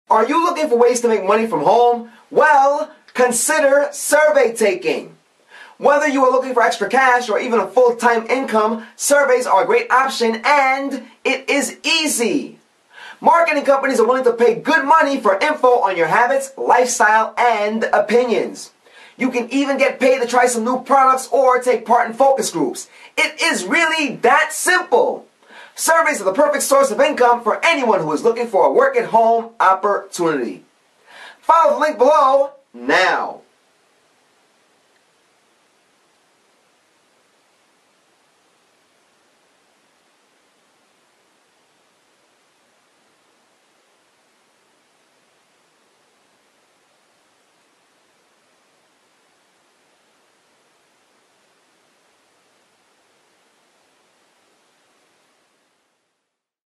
Are you looking for ways to make money from home? Well, consider survey taking. Whether you are looking for extra cash or even a full-time income, surveys are a great option and it is easy. Marketing companies are willing to pay good money for info on your habits, lifestyle, and opinions. You can even get paid to try some new products or take part in focus groups. It is really that simple. Surveys are the perfect source of income for anyone who is looking for a work-at-home opportunity. Follow the link below now.